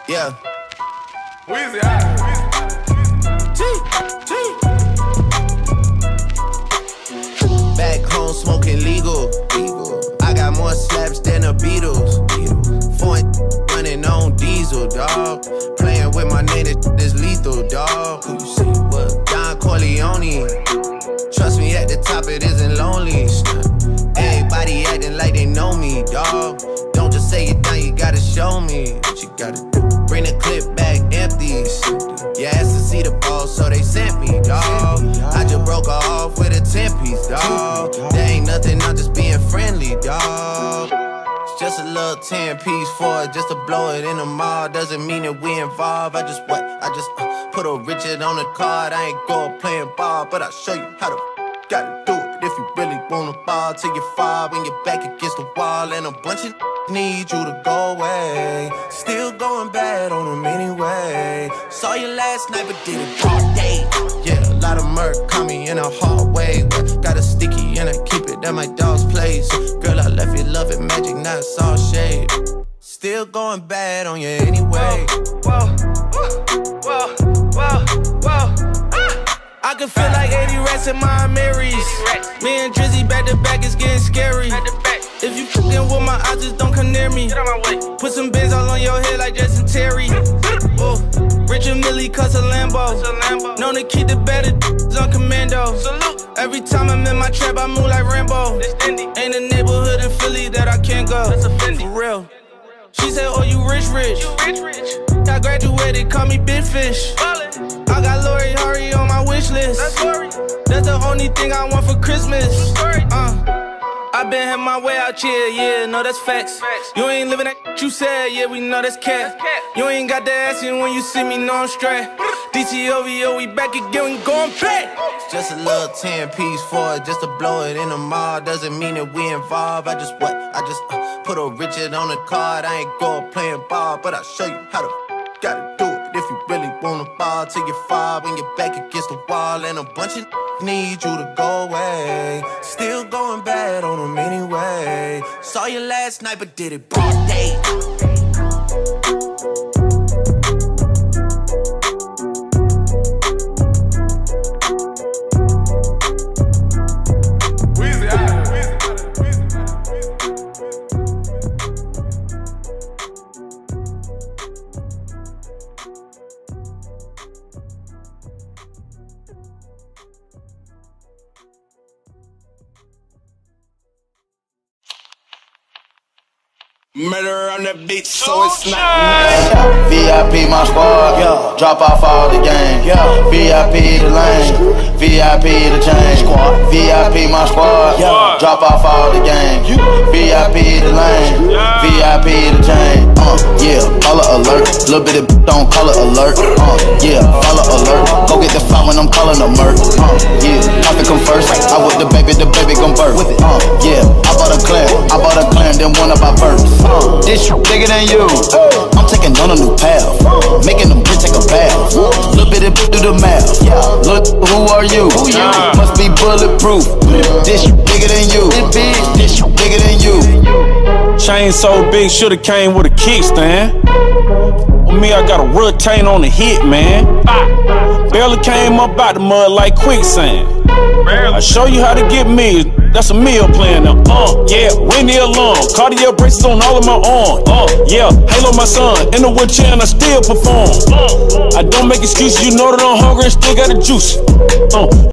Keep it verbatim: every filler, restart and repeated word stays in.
Yeah. Weezy, ah. G, G. Back home smoking legal. legal. I got more slaps than the Beatles. Beatles. Foreign running on diesel, dog. Playing with my name, this lethal, dog. Who you see? What? Don Corleone. Trust me, at the top it isn't lonely. Everybody acting like they know me, dog. Don't just say it down, you gotta show me what you gotta do. Bring the clip back empty. You asked to see the ball, so they sent me, dog. I just broke her off with a ten piece, dog. There ain't nothing, I'm just being friendly, dog. It's just a little ten piece for it, just to blow it in the mall. Doesn't mean that we involved. I just what? I just uh, put a Richard on the card. I ain't going playing ball, but I'll show you how to gotta do it. If you really wanna ball till you fall when you're back against the wall, and a bunch of need you to go away. Still going bad on them anyway. Saw you last night but did it all day. Yeah, a lot of murk caught me in a hard way. Got a sticky and I keep it at my dog's place. Girl, I left you love it magic, not all shade. Still going bad on you anyway. Whoa, whoa, whoa, whoa, whoa. I can feel like eighty rats in my Marys. Me and Drizzy back to back, it's getting scary. If you fucking with my eyes, just don't come near me. Get out my way. Put some bins all on your head like Justin Terry. Oh, Richard Millie cuss a Lambo. Lambo. Known to keep the better on commando. Salute. Every time I'm in my trap, I move like Rambo. Ain't a neighborhood in Philly that I can't go. That's a Fendi. For real. She said, oh, you rich, rich. You rich, rich. I graduated, call me Big Fish. Ballin'. I got Lori Hurry on my wish list. That's Lori. That's the only thing I want for Christmas. Story. Uh, I been had my way out here, yeah, no, that's facts. Facts. You ain't living that you said, yeah, we know that's cat. That's cat. You ain't got the ass in when you see me, no, I'm straight. D T O V O, we back again, we going back. Just a little ten piece for it, just to blow it in the mall. Doesn't mean that we involved. I just what? I just uh, put a Richard on the card. I ain't going playing ball, but I'll show you how to gotta do it. If you really wanna ball till you fall when you're back against the wall, and a bunch of need you to go away. Still going bad on them anyway. Saw you last night but did it broad day. Weezy, ah. Murder on the beat, so it's not yeah. V I P my squad, yeah. Drop off all the gang, yeah. V I P the lane, V I P the chain, squad. V I P my squad, yeah. Drop off all the gang, V I P the lane, yeah. V I P the chain. Uh, yeah, color alert, little bit of don't color alert. Uh, yeah, color alert. Go get the file when I'm calling a murk. Uh, yeah, profit come first. I with the baby, the baby gon' birth. Uh, yeah, I bought a clan, I bought a clan, then one of my birds. Uh, this bigger than you. I'm taking on a new path, making them bitch take a bath. Little bit of do the math. Look, who are you? Must be bulletproof. This bigger than you. This bigger than you. Chain so big, shoulda came with a kickstand. On me, I got a rotate on the hit, man. Barely came up out the mud like quicksand. I show you how to get me. That's a meal plan now. Uh, yeah, ring the alarm. Cardio braces on all of my arms. Uh, yeah, Halo my son. In the wheelchair and I still perform. Uh, I don't make excuses. You know that I'm hungry and still got the juice. Uh.